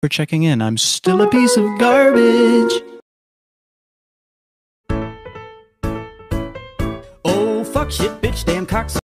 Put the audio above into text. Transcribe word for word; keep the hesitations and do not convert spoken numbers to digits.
for checking in. I'm still a piece of garbage. Oh, fuck, shit, bitch, damn, cock.